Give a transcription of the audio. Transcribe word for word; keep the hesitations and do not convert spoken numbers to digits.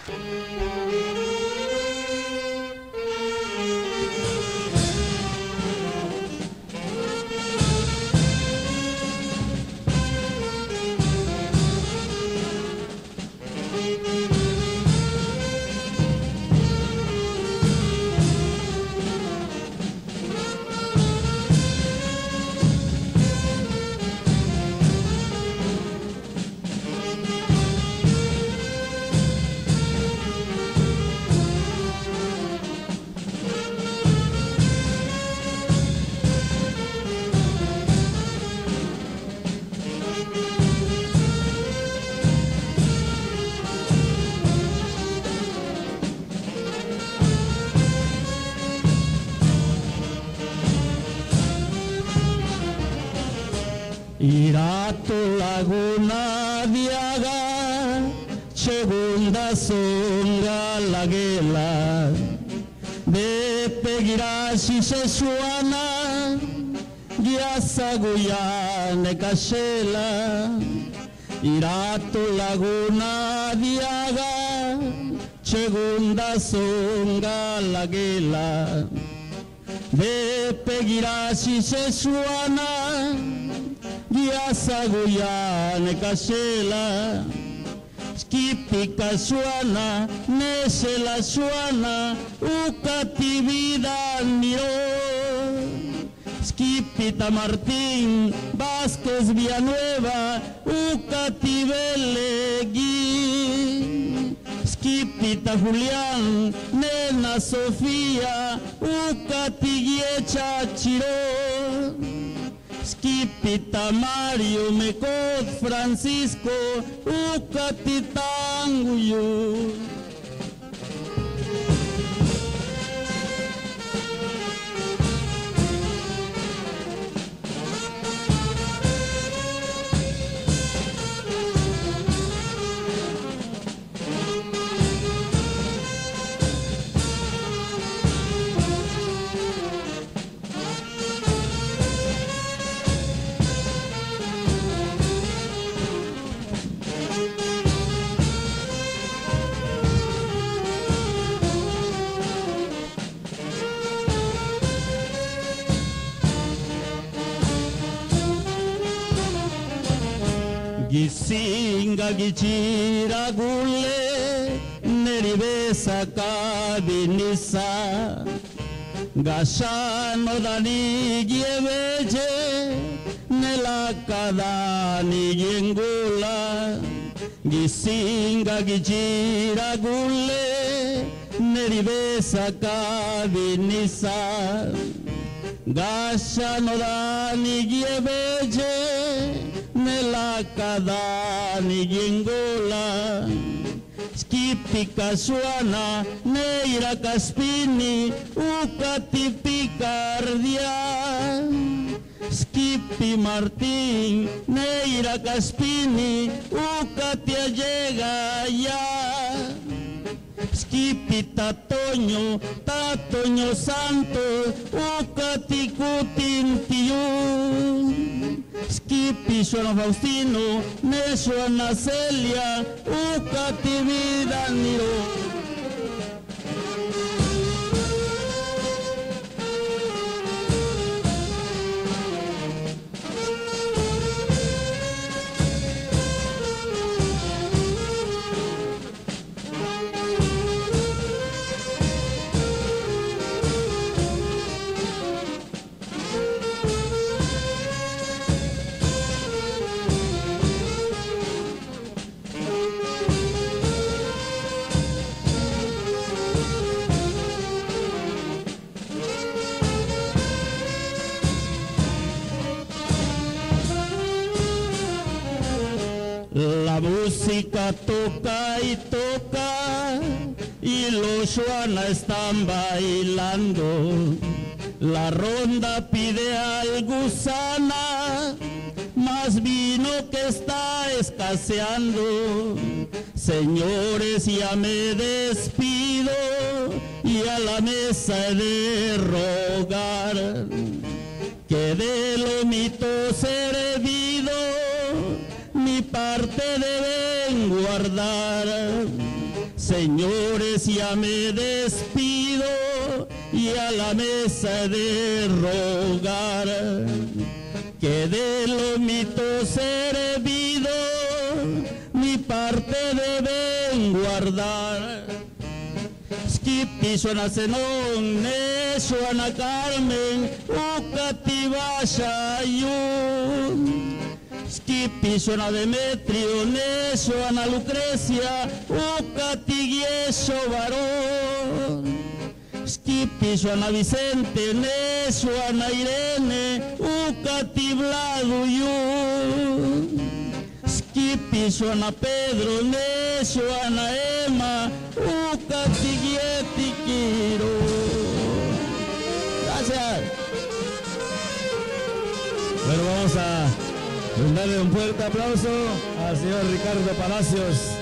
Irato laguna diaga, segunda songa la guela, de pegirashi se suana, giasa guyane cachela. Irato laguna diaga, segunda songa la guela, de pegirashi se suana, giasa guyane cachela. Skipika suana, nesela suana, ukatividad miró. Skipita Martín, Vázquez Villanueva, ukativelegui. Skipita Julián, Nena Sofía, ukatiguiecha chiró. Skipita Mario Mecot Francisco Ucatitanguyo. Gisinga gichira gule, neribesa kabinisa. Gashano dani gieveje, nela kadani yengula. Gisinga gichira gule, neribesa kabinisa. Gashano dani gieveje, nela kadani yengola. Skipika suana, neira caspini, ukati picardia. Skipi Martín, neira caspini, ukati llega ya. Skipi Tatoño, Tatoño Santo, ukati kutintiu. Skipi Suana Faustino, ne Suana Celia, ukati vida niro. La música toca y toca y los Suana están bailando. La ronda pide al gusana, más vino que está escaseando. Señores, ya me despido y a la mesa he de rogar que de lo mito servido mi parte deben guardar. Señores, ya me despido y a la mesa de rogar que de los mitos servido mi parte deben guardar. Skipi suena Zenón, suena Carmen, Ucatibaya Yun. Skipi suena Demetrio, suena Lucrecia, Ucatiguieso varón. Skipi suena Vicente, suena Irene, Ucatiblado Yun. Skipi suena Pedro, suena Emma, Ucatiguieti Quiro. Gracias. Bueno, vamos a darle un fuerte aplauso al señor Ricardo Palacios.